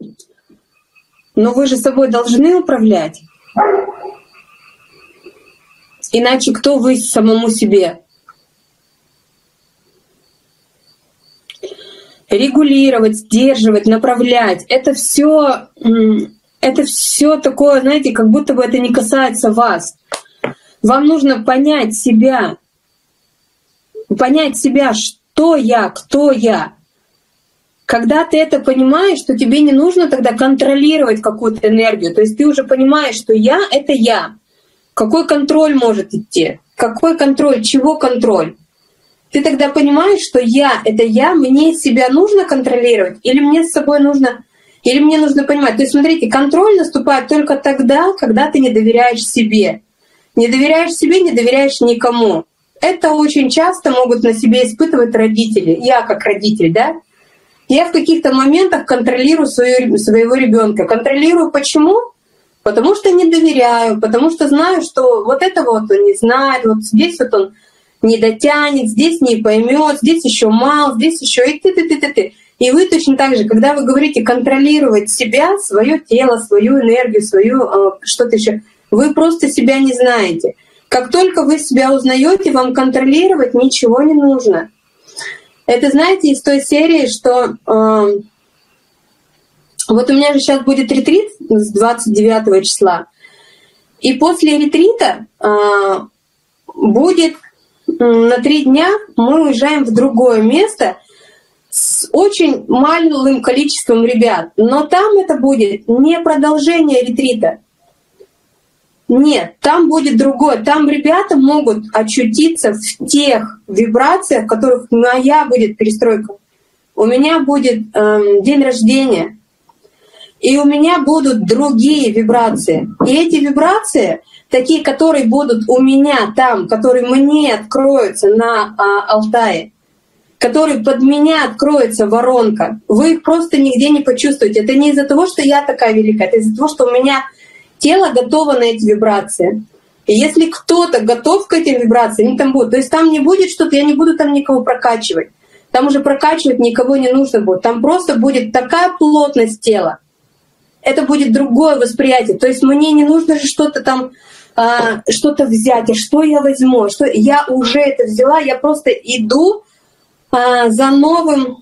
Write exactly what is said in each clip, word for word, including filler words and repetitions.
Но вы же собой должны управлять. Иначе кто вы самому себе? Регулировать, сдерживать, направлять — это все, это все такое, знаете, как будто бы это не касается вас. Вам нужно понять себя, понять себя, что я, кто я. Когда ты это понимаешь, то тебе не нужно тогда контролировать какую-то энергию. То есть ты уже понимаешь, что я — это я. Какой контроль может идти? Какой контроль? Чего контроль? Ты тогда понимаешь, что я — это я, мне себя нужно контролировать, или мне с собой нужно, или мне нужно понимать. То есть смотрите, контроль наступает только тогда, когда ты не доверяешь себе. Не доверяешь себе, не доверяешь никому. Это очень часто могут на себе испытывать родители. Я как родитель, да? Я в каких-то моментах контролирую свою, своего ребенка. Контролирую почему? Потому что не доверяю, потому что знаю, что вот это вот он не знает, вот здесь вот он не дотянет, здесь не поймет, здесь еще мало, здесь еще и ты, ты, ты, ты, ты. И вы точно так же, когда вы говорите контролировать себя, свое тело, свою энергию, свою э, что-то еще, вы просто себя не знаете. Как только вы себя узнаете, вам контролировать ничего не нужно. Это, знаете, из той серии, что э, вот у меня же сейчас будет ретрит с двадцать девятого числа, и после ретрита э, будет на три дня мы уезжаем в другое место с очень малым количеством ребят. Но там это будет не продолжение ретрита. Нет, там будет другое. Там ребята могут очутиться в тех вибрациях, в которых моя будет перестройка. У меня будет э, день рождения, и у меня будут другие вибрации. И эти вибрации, такие, которые будут у меня там, которые мне откроются на а, Алтае, которые под меня откроется воронка, вы их просто нигде не почувствуете. Это не из-за того, что я такая великая, это из-за того, что у меня тело готово на эти вибрации. И если кто-то готов к этим вибрациям, они там будут. То есть там не будет что-то, я не буду там никого прокачивать. Там уже прокачивать никого не нужно будет. Там просто будет такая плотность тела. Это будет другое восприятие. То есть мне не нужно же что-то там, а, что-то взять. А что я возьму? Что я уже это взяла, я просто иду а, за новым.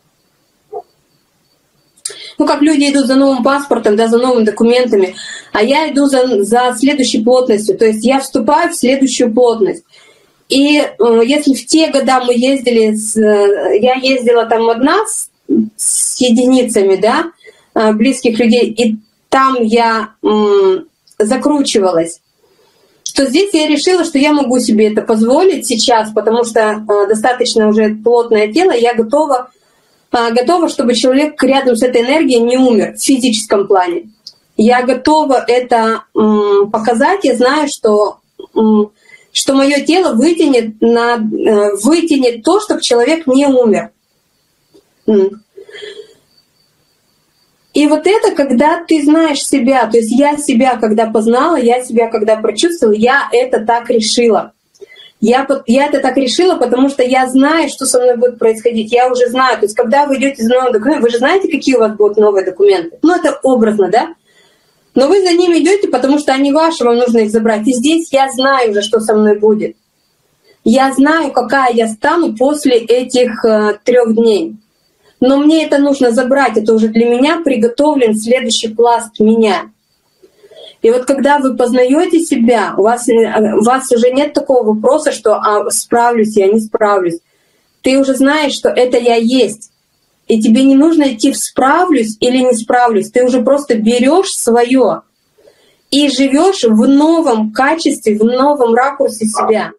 Ну, как люди идут за новым паспортом, да, за новыми документами, а я иду за, за следующей плотностью. То есть я вступаю в следующую плотность. И э, если в те года мы ездили, с, э, я ездила там одна с, с единицами, да, э, близких людей, и там я э, закручивалась, то здесь я решила, что я могу себе это позволить сейчас, потому что э, достаточно уже плотное тело, я готова, э, готова, чтобы человек рядом с этой энергией не умер в физическом плане. Я готова это э, показать, я знаю, что... Э, что мое тело вытянет, на, вытянет то, чтобы человек не умер. И вот это, когда ты знаешь себя, то есть я себя когда познала, я себя когда прочувствовала, я это так решила. Я, я это так решила, потому что я знаю, что со мной будет происходить. Я уже знаю. То есть когда вы идете за новым документом, вы же знаете, какие у вас будут новые документы. Ну это образно, да? Но вы за ними идете, потому что они ваши, вам нужно их забрать. И здесь я знаю уже, что со мной будет. Я знаю, какая я стану после этих э, трех дней. Но мне это нужно забрать. Это уже для меня приготовлен следующий пласт меня. И вот когда вы познаете себя, у вас, у вас уже нет такого вопроса, что а, справлюсь я, не справлюсь. Ты уже знаешь, что это я есть. И тебе не нужно идти в справлюсь или не справлюсь. Ты уже просто берешь свое и живешь в новом качестве, в новом ракурсе себя.